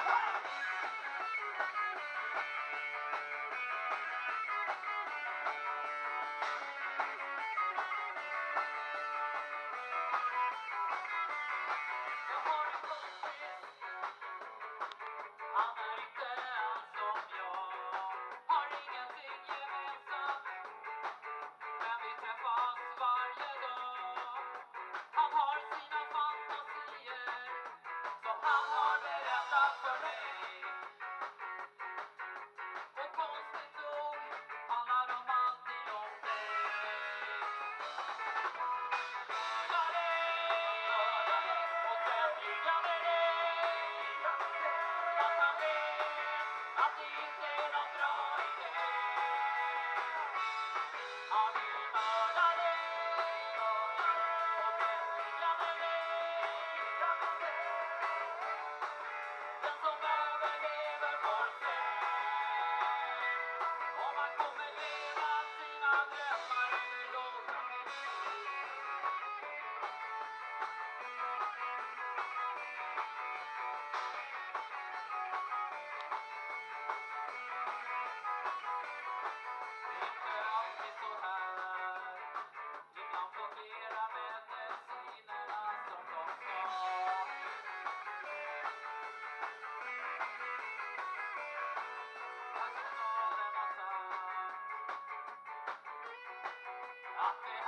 Han är inte en som jag, har ingenting gemensamt, men vi träffas varje dag. Han har sina fantasier som han har berättat för mig. Och konstigt nog handlar de alltid om dig. Mörda dig och sen ligga med dig. Fast han vet att det inte är någon bra idé. Han vill mörda dig och sen ligga med dig. Den som överlever får se om han kommer leva sina drömmar eller låta inte alltid så här. Ibland fungerar medicinerna som de ska. Personalen har sagt att det